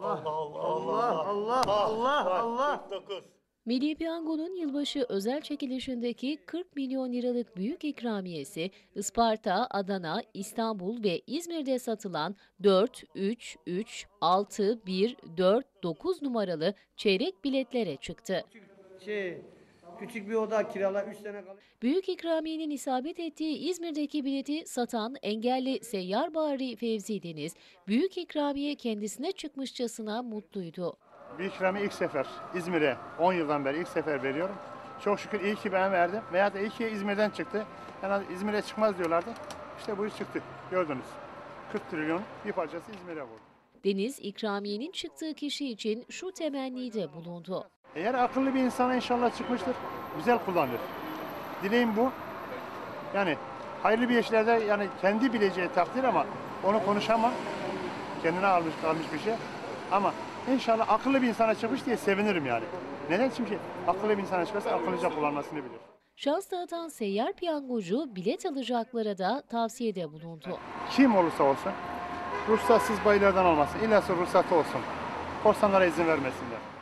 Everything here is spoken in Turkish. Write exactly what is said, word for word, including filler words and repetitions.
Allah Allah Allah Allah Allah. Milli Piyango'nun yılbaşı özel çekilişindeki kırk milyon liralık büyük ikramiyesi Isparta, Adana, İstanbul ve İzmir'de satılan dört, üç, üç, altı, bir, dört, dokuz numaralı çeyrek biletlere çıktı. Şey, küçük bir oda kirala üç sene kalıyor. Büyük ikramiyenin isabet ettiği İzmir'deki bileti satan engelli seyyar bari Fevzi Deniz, büyük ikramiye kendisine çıkmışçasına mutluydu. Büyük ikramiye ilk sefer İzmir'e on yıldan beri ilk sefer veriyorum. Çok şükür iyi ki ben verdim. Veya da iyi ki İzmir'den çıktı. Yani İzmir'e çıkmaz diyorlardı. İşte bu iş çıktı. Gördünüz. kırk trilyon bir parçası İzmir'e vurdu. Deniz, ikramiyenin çıktığı kişi için şu temennide bulundu. Eğer akıllı bir insana inşallah çıkmıştır, güzel kullanır. Dileğim bu. Yani hayırlı bir işlerde yani kendi bileceği takdir ama onu konuşamam. Kendine almış kalmış bir şey. Ama inşallah akıllı bir insana çıkmış diye sevinirim yani. Neden? Çünkü akıllı bir insana çıkarsa akıllıca kullanmasını bilir. Şans dağıtan seyyar piyangocu bilet alacaklara da tavsiyede bulundu. Kim olursa olsun ruhsatsız bayilerden olmasın. İlla ruhsatı olsun. Korsanlara izin vermesinler.